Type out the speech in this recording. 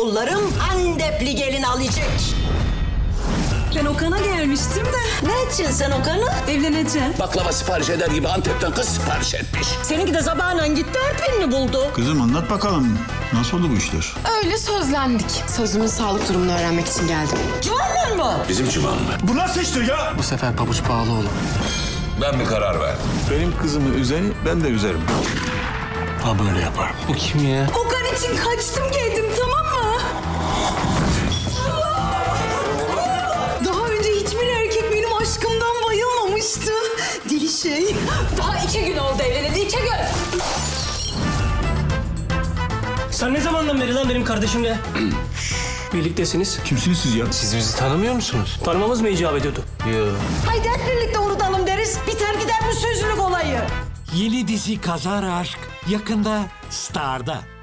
oğullarım Antepli gelin alacak. Ben Okan'a gelmiştim de. Ne edeceksin sen Okan'ı? Evleneceğim. Baklava sipariş eder gibi Antep'ten kız sipariş etmiş. Seninki de sabahla gitti Artvinli buldu. Kızım anlat bakalım. Nasıl oldu bu işler? Öyle sözlendik. Sözümün sağlık durumunu öğrenmek için geldim. Civanlar mı? Bizim civan mı? Bu nasıl iştir ya? Bu sefer pabuç pahalı olur. Ben bir karar verdim. Benim kızımı üzeni ben de üzerim. Ha böyle yaparım. Bu kim ya? Okan için kaçtım geldim, tamam mı? Daha önce hiçbir erkek benim aşkımdan bayılmamıştı. Deli şey. Daha 2 gün oldu evlenildi, 2 gün. Sen ne zamandan beri lan benim kardeşimle birliktesiniz? Kimsiniz siz ya? Siz bizi tanımıyor musunuz? Tanımamız mı icap ediyordu? Yok. Haydi hep birlikte unutalım deriz. Biter gider bu sözlülük olayı. Yeni dizi Kazara Aşk yakında Star'da.